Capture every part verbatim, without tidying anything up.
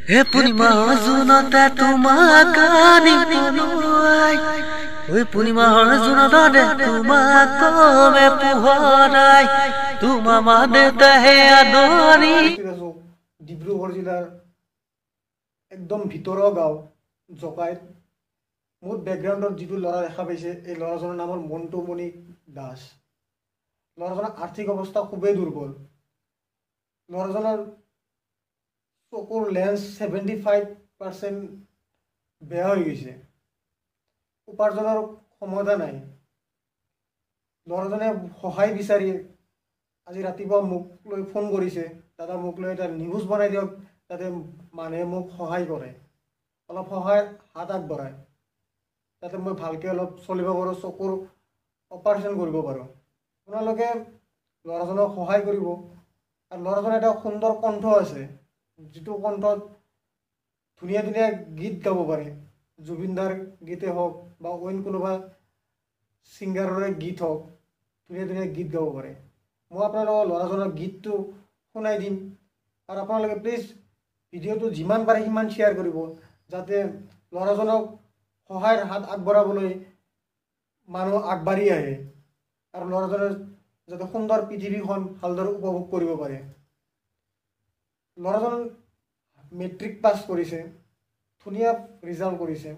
হে পূৰ্ণিমা জোনতে তোমাক আনি পলুৱাই ঐ পূৰ্ণিমাৰ জোনতে তোমাক কমে পোহৰাই তোমা মা দেউতাহে আদৰি। ডিব্ৰুগড় জিলাৰ একদম ভিতৰৰ গাঁও জকাইত মোৰ বেকগ্ৰাউণ্ডত যিটো ল'ৰা দেখা পাইছে এই ল'ৰাজনৰ নাম হ'ল মণ্টুমণি দাস। ল'ৰাজনৰ আৰ্থিক অৱস্থা খুবেই দুৰ্বল। ল'ৰাজনৰ চকুৰ লেন্স ছেভেণ্টি ফাইভ পাৰ্চেণ্ট বেয়া হৈ গৈছে। উপাৰ্জনৰ ক্ষমতা নাই। ল'ৰাজনে সহায় বিচাৰি আজি ৰাতিপুৱা মোক লৈ ফোন কৰিছে, দাদা মোক লৈ এটা নিউজ বনাই দিয়ক যাতে মানুহে মোক সহায় কৰে, অলপ সহায় হাত আগবঢ়ায় যাতে মই ভালকৈ অলপ চলিব পাৰোঁ, চকুৰ অপাৰেশ্যন কৰিব পাৰোঁ। আপোনালোকে ল'ৰাজনক সহায় কৰিব। আৰু ল'ৰাজনৰ এটা সুন্দৰ কণ্ঠ আছে, যিটো কণ্ঠত ধুনীয়া ধুনীয়া গীত গাব পাৰে। জুবিনদাৰ গীতে হওক বা অইন কোনোবা ছিংগাৰৰে গীত হওক, ধুনীয়া ধুনীয়া গীত গাব পাৰে। মই আপোনালোকৰ ল'ৰাজনৰ গীতটো শুনাই দিম আৰু আপোনালোকে প্লিজ ভিডিঅ'টো যিমান পাৰে সিমান শ্বেয়াৰ কৰিব যাতে ল'ৰাজনক সহায়ৰ হাত আগবঢ়াবলৈ মানুহ আগবাঢ়ি আহে আৰু ল'ৰাজনে যাতে সুন্দৰ পৃথিৱীখন ভালদৰে উপভোগ কৰিব পাৰে। ল'ৰাজন মেট্ৰিক পাছ কৰিছে, ধুনীয়া ৰিজাল্ট কৰিছে।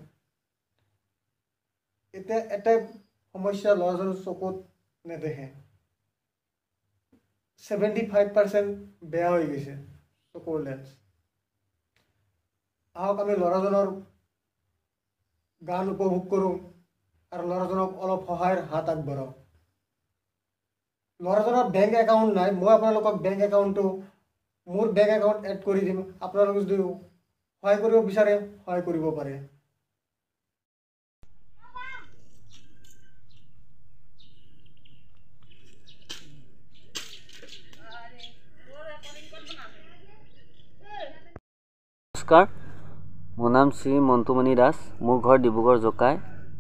এতিয়া এটাই সমস্যা, ল'ৰাজনৰ চকুত নেদেখে, ছেভেণ্টি ফাইভ পাৰ্চেণ্ট বেয়া হৈ গৈছে চকুৰ লেন্স। আহক আমি ল'ৰাজনৰ গান উপভোগ কৰোঁ আৰু ল'ৰাজনক অলপ সহায়ৰ হাত আগবঢ়াওঁ। ল'ৰাজনৰ বেংক একাউণ্ট নাই, মই আপোনালোকক বেংক একাউণ্টটো মোৰ বেংক একাউণ্ট এড কৰি দিম। আপোনালোকে যদি সহায় কৰিব বিচাৰে সহায় কৰিব পাৰে। নমস্কাৰ, মোৰ নাম শ্ৰী মণ্টুমণি দাস। মোৰ ঘৰ ডিব্ৰুগড় জকাই।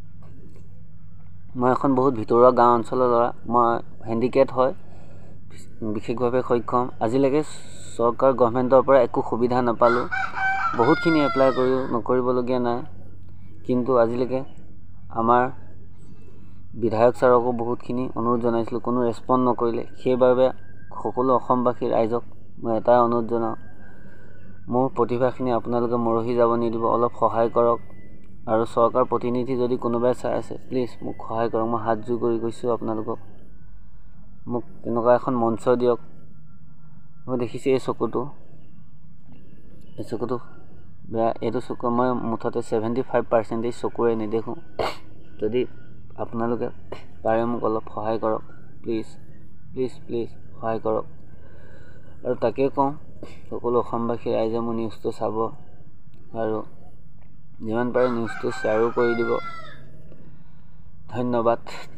মই এখন বহুত ভিতৰুৱা গাঁও অঞ্চলৰ ল'ৰা। মই হেণ্ডিকেপ হয়, বিশেষভাৱে সক্ষম। আজিলৈকে চৰকাৰ গভৰ্ণমেণ্টৰ পৰা একো সুবিধা নাপালোঁ। বহুতখিনি এপ্লাই কৰিও নকৰিবলগীয়া নাই, কিন্তু আজিলৈকে আমাৰ বিধায়ক ছাৰকো বহুতখিনি অনুৰোধ জনাইছিলোঁ, কোনো ৰেছপণ্ড নকৰিলে। সেইবাবে সকলো অসমবাসী ৰাইজক মই এটাই অনুৰোধ জনাওঁ, মোৰ প্ৰতিভাখিনি আপোনালোকে মৰহি যাব নিদিব, অলপ সহায় কৰক। আৰু চৰকাৰ প্ৰতিনিধি যদি কোনোবাই চাই আছে প্লিজ মোক সহায় কৰক। মই হাত জোৰ কৰি কৈছোঁ আপোনালোকক, মোক তেনেকুৱা এখন মঞ্চ দিয়ক। মই দেখিছোঁ এই চকুটো এই চকুটো বেয়া। এইটো চকু মই মুঠতে ছেভেণ্টি ফাইভ পাৰ্চেণ্টেজ চকুৰে নেদেখোঁ। যদি আপোনালোকে পাৰে মোক অলপ সহায় কৰক, প্লিজ প্লিজ প্লিজ সহায় কৰক। আৰু তাকে কওঁ, সকলো অসমবাসী ৰাইজে মোৰ নিউজটো চাব আৰু যিমান পাৰে নিউজটো শ্বেয়াৰো কৰি দিব। ধন্যবাদ।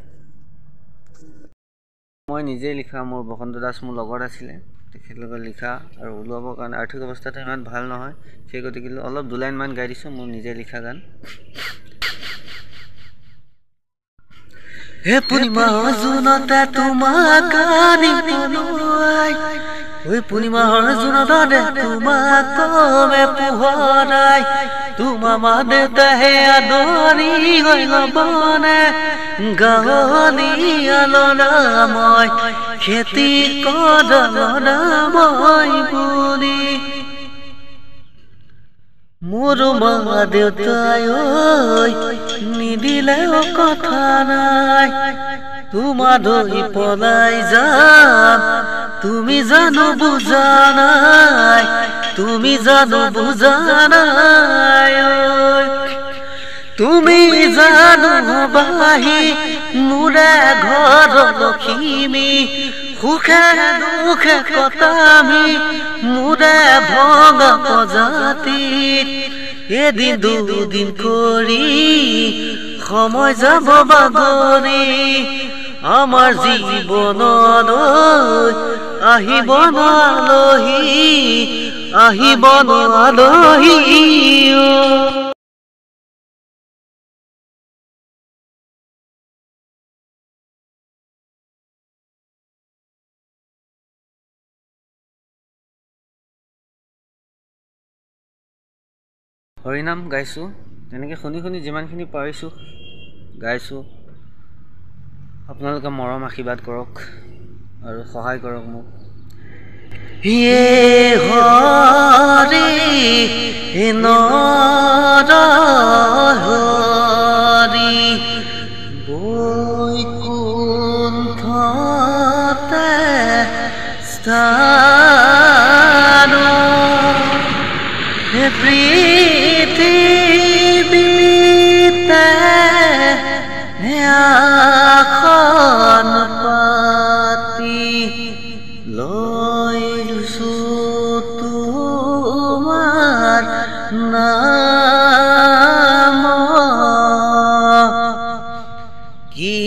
মই নিজেই লিখা, মোৰ বসন্ত দাস মোৰ লগত আছিলে, তেখেতলোকে লিখা আৰু ওলাবৰ কাৰণে আৰ্থিক অৱস্থাটো ইমান ভাল নহয়, সেই গতিকে অলপ দুলাইনমান গাই দিছোঁ মোৰ নিজে লিখা গান। হে পূৰ্ণিমা জোনতে তোমাক আনি পলুৱাই ঐ পূৰ্ণিমাৰ জোনতে তোমাক কমে পোহৰাই তোমা মা দেউতাহে আদৰি হৈ ল'বনে গাঁৱলীয়া ল'ৰা মই খেতি কৰা ল'ৰা মই বুলি। মোৰ মা দেউতাই ঐ নিদিলেও কথা নাই, তোমাৰ ধৰি পলাই যাম, তুমি জানো বুজা নাই, তুমি জানো বুজা নাই। তুমি জানো বাহি মোৰে ঘৰ লখিমী, সুখে দুখে কটামি মোৰে ভগা প্ৰজাতি। এদিন দুদিন কৰি সময় যাব বাগৰি, আমাৰ জীৱনত আহিব আলহী, আহিব আলহী। হৰিনাম গাইছোঁ তেনেকৈ শুনি শুনি যিমানখিনি পাৰিছোঁ গাইছোঁ আপোনালোকে মৰম আশীৰ্বাদ কৰক আৰু সহায় কৰক মোক হে হৰি নৰহৰি বৈকুণ্ঠতে স্থান হে পৃথিৱীতে আসন পাতি লৈছোঁ তোমাৰ নাম কি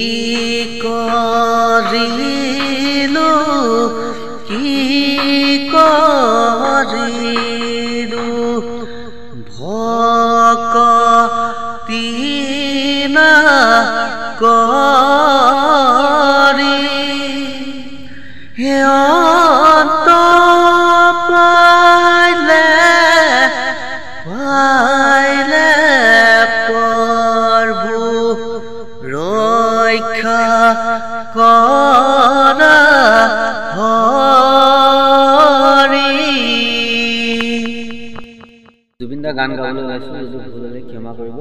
কৰিলোঁ কি কৰিলোঁ ভকতি না কৰি হে অন্ত পাইলে পাইলে প্ৰভু ৰক্ষা কৰা হৰি জুবিনদা গান গাবলৈ ওলাইছোঁ যদি ভুল হ'লে ক্ষমা কৰিব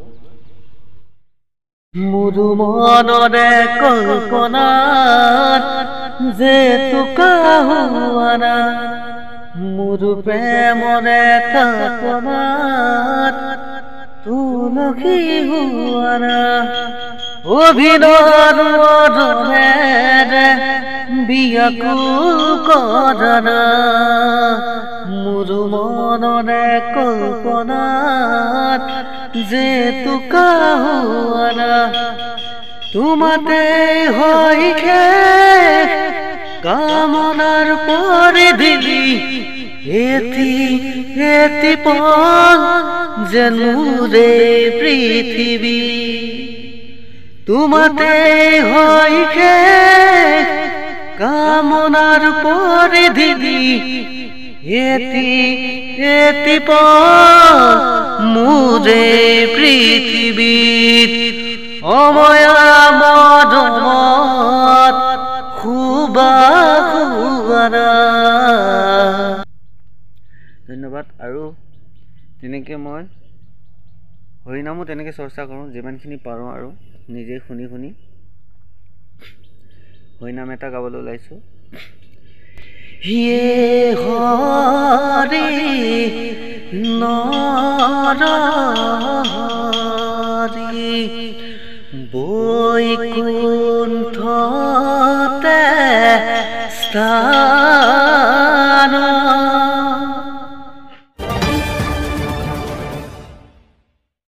মোৰো মনৰে কল্পনাত যে তোকা হোৱানা মোৰো প্ৰেমৰে থাপনাত তুলসী হোৱানা অভিনৰে বিয়াকুল কৰা মোৰো মনৰে কল্পনাত যে তোকা হোৱানা তোমাতে হৈ শেষ কামনাৰ পৰিধি এটি এটি পণ যেনুৰে পৃথিৱী তোমাতে হৈ শেষ কামনাৰ পৰিধি এটি এটি পণ মোৰে পৃথিৱীত অময়া মদমত খুবা খুবাৰা ধন্যবাদ আৰু তেনেকৈ মই হৰিনামো তেনেকৈ চৰ্চা কৰোঁ যিমানখিনি পাৰোঁ আৰু নিজে শুনি শুনি হৰিনাম এটা গাবলৈ ওলাইছোঁ হে হৰি নৰহৰি বৈকুণ্ঠতে স্থান